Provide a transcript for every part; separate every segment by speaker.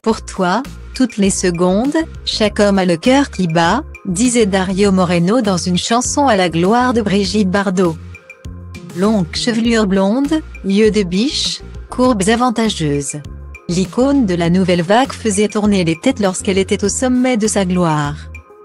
Speaker 1: Pour toi, toutes les secondes, chaque homme a le cœur qui bat, disait Dario Moreno dans une chanson à la gloire de Brigitte Bardot. Longue chevelure blonde, yeux de biche, courbes avantageuses. L'icône de la nouvelle vague faisait tourner les têtes lorsqu'elle était au sommet de sa gloire.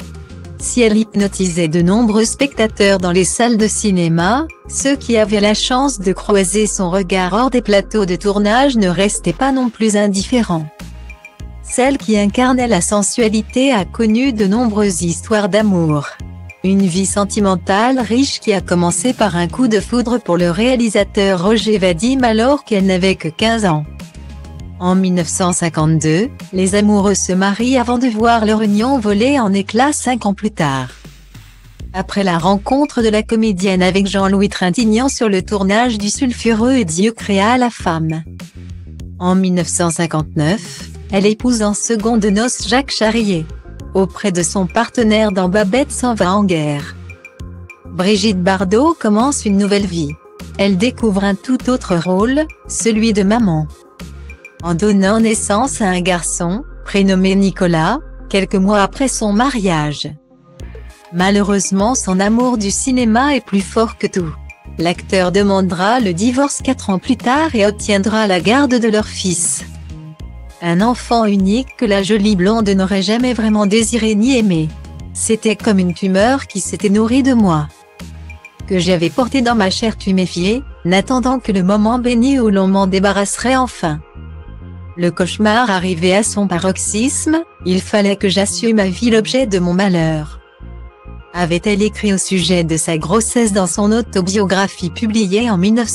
Speaker 1: Si elle hypnotisait de nombreux spectateurs dans les salles de cinéma, ceux qui avaient la chance de croiser son regard hors des plateaux de tournage ne restaient pas non plus indifférents. Celle qui incarnait la sensualité a connu de nombreuses histoires d'amour. Une vie sentimentale riche qui a commencé par un coup de foudre pour le réalisateur Roger Vadim alors qu'elle n'avait que 15 ans. En 1952, les amoureux se marient avant de voir leur union voler en éclats 5 ans plus tard. Après la rencontre de la comédienne avec Jean-Louis Trintignant sur le tournage du sulfureux Et Dieu créa la femme. En 1959, elle épouse en secondes noces Jacques Charrier. Auprès de son partenaire dans Babette s'en va en guerre. Brigitte Bardot commence une nouvelle vie. Elle découvre un tout autre rôle, celui de maman. En donnant naissance à un garçon, prénommé Nicolas, quelques mois après son mariage. Malheureusement, son amour du cinéma est plus fort que tout. L'acteur demandera le divorce 4 ans plus tard et obtiendra la garde de leur fils. Un enfant unique que la jolie blonde n'aurait jamais vraiment désiré ni aimé. C'était comme une tumeur qui s'était nourrie de moi. Que j'avais porté dans ma chair tuméfiée, n'attendant que le moment béni où l'on m'en débarrasserait enfin. Le cauchemar arrivait à son paroxysme, il fallait que j'assume à vie l'objet de mon malheur. Avait-elle écrit au sujet de sa grossesse dans son autobiographie publiée en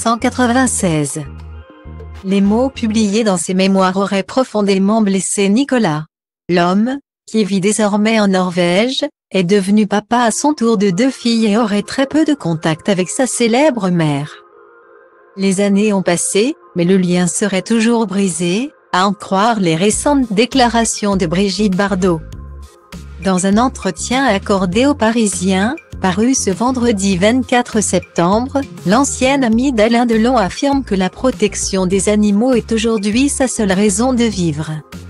Speaker 1: 1996. Les mots publiés dans ses mémoires auraient profondément blessé Nicolas. L'homme, qui vit désormais en Norvège, est devenu papa à son tour de 2 filles et aurait très peu de contact avec sa célèbre mère. Les années ont passé, mais le lien serait toujours brisé, à en croire les récentes déclarations de Brigitte Bardot. Dans un entretien accordé aux Parisiens, paru ce vendredi 24 septembre, l'ancienne amie d'Alain Delon affirme que la protection des animaux est aujourd'hui sa seule raison de vivre.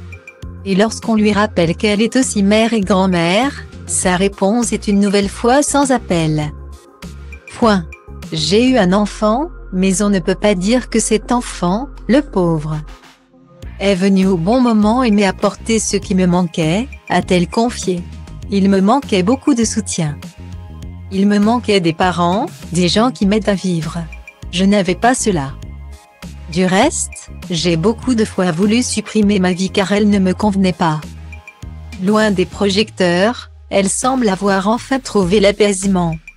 Speaker 1: Et lorsqu'on lui rappelle qu'elle est aussi mère et grand-mère, sa réponse est une nouvelle fois sans appel. Point. J'ai eu un enfant, mais on ne peut pas dire que cet enfant, le pauvre, est venu au bon moment et m'a apporté ce qui me manquait, a-t-elle confié. Il me manquait beaucoup de soutien. Il me manquait des parents, des gens qui m'aident à vivre. Je n'avais pas cela. Du reste, j'ai beaucoup de fois voulu supprimer ma vie car elle ne me convenait pas. Loin des projecteurs, elle semble avoir enfin trouvé l'apaisement.